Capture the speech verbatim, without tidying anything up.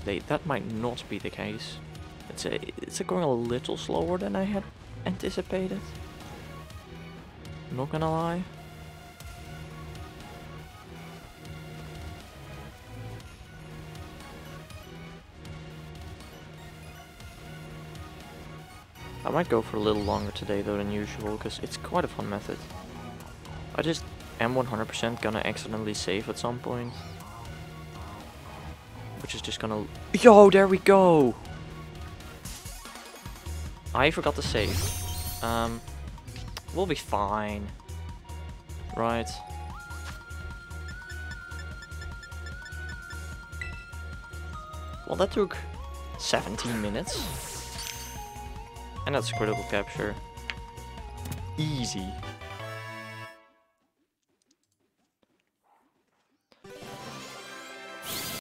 today, that might not be the case. It's a, it's a going a little slower than I had anticipated. Not gonna lie. I might go for a little longer today though than usual, because it's quite a fun method. I just am one hundred percent gonna accidentally save at some point. Which is just gonna... Yo, there we go! I forgot to save. Um, we'll be fine. Right. Well, that took seventeen minutes. And that's critical capture. Easy.